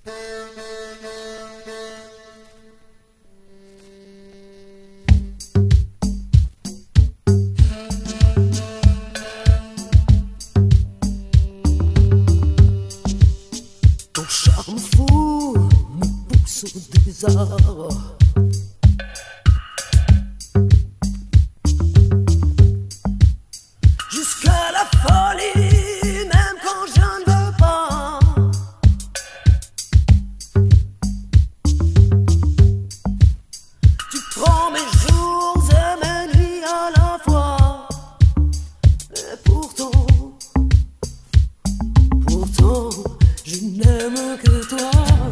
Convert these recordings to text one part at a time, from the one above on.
Ton charme fou me pousse au désert. Jusqu'à la folie, même quand je ne veux pas. Tu prends mes jours et mes nuits à la fois. Et pourtant, je n'aime que toi.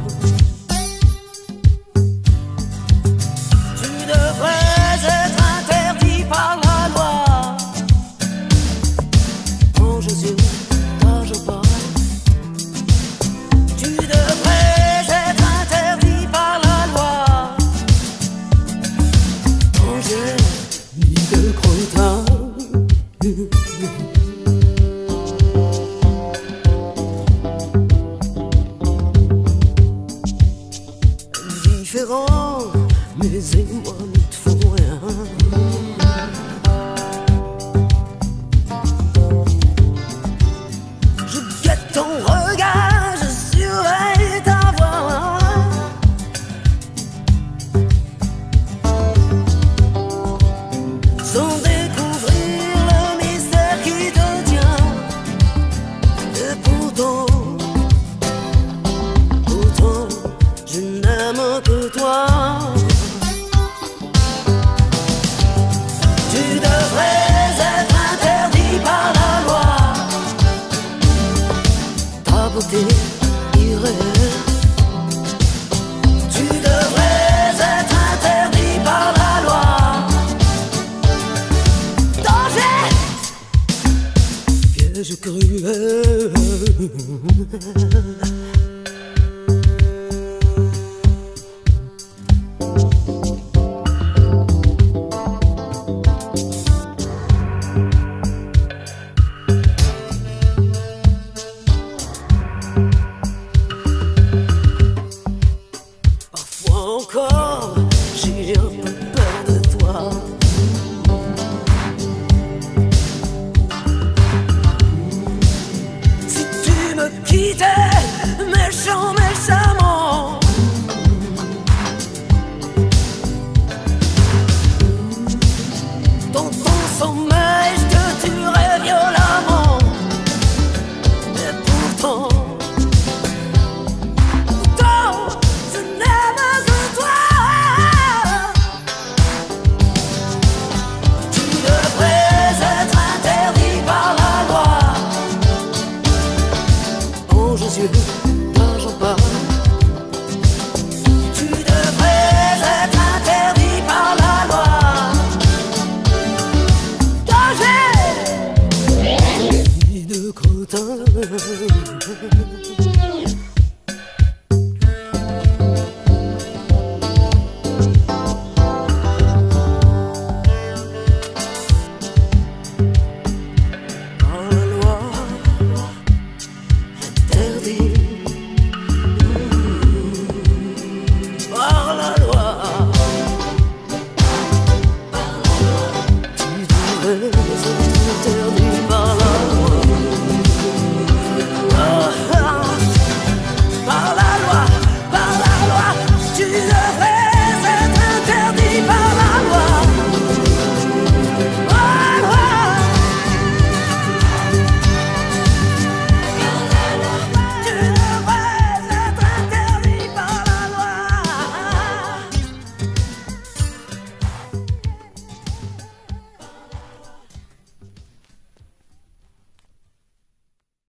Tu devrais être interdit par la loi. Ange aux yeux, toujours pas. Tu devrais être interdit par la loi. Ange, ni de crottin. Différent, mais éloigné.